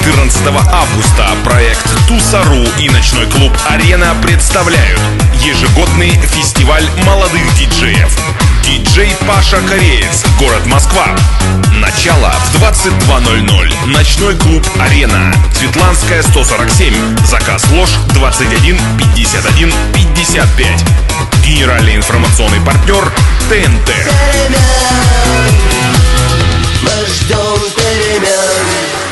14 августа проект Тусару и ночной клуб «Арена» представляют ежегодный фестиваль молодых диджеев. Диджей Паша Кореец, город Москва. Начало в 22:00. Ночной клуб «Арена», Светланская, 147. Заказ лож 21 51 55. Генеральный информационный партнер ТНТ. Мы ждем перемен.